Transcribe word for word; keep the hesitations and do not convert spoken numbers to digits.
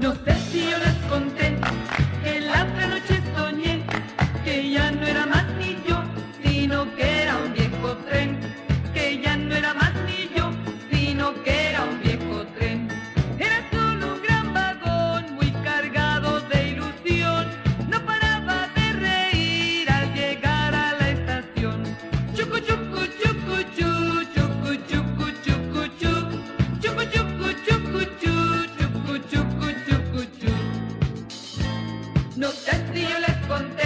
No sé si yo les conté que la otra noche soñé que ya no era más ni yo, sino que era un viejo tren. Que ya no era más ni yo, sino que era un viejo tren. Era solo un gran vagón muy cargado de ilusión. No paraba de reír al llegar a la estación. Chucu chucu chucu chu, chucu chucu chucu chu, chucu chucu chucu chu, chucu chucu chucu chu. No sé si yo les conté